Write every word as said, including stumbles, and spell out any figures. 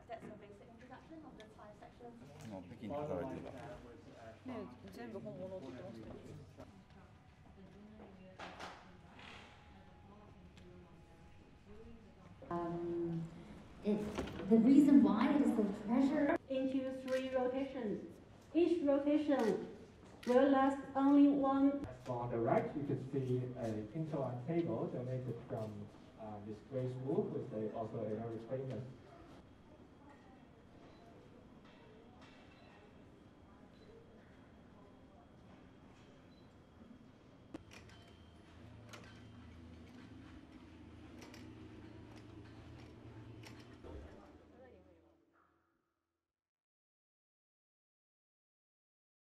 that's a basic introduction of the five sections. 어, 패킹 받아야 돼. 네,全部本物を取ってますけど。 Um, it, the reason why it is the treasure into three rotations. Each rotation will last only one. On the right, you can see a Pinto table donated from uh, Miss Grace Wu, who is a, also a very famous